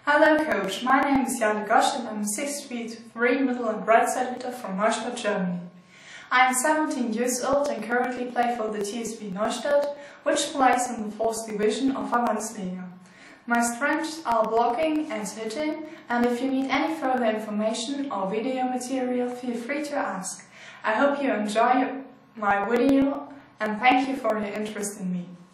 Hello coach, my name is Jale Gosch and I'm a 6'3" middle and right side hitter from Neustadt, Germany. I am 17 years old and currently play for the TSV Neustadt, which plays in the 4th division of Verbandsliga. My strengths are blocking and hitting, and if you need any further information or video material, feel free to ask. I hope you enjoy my video and thank you for your interest in me.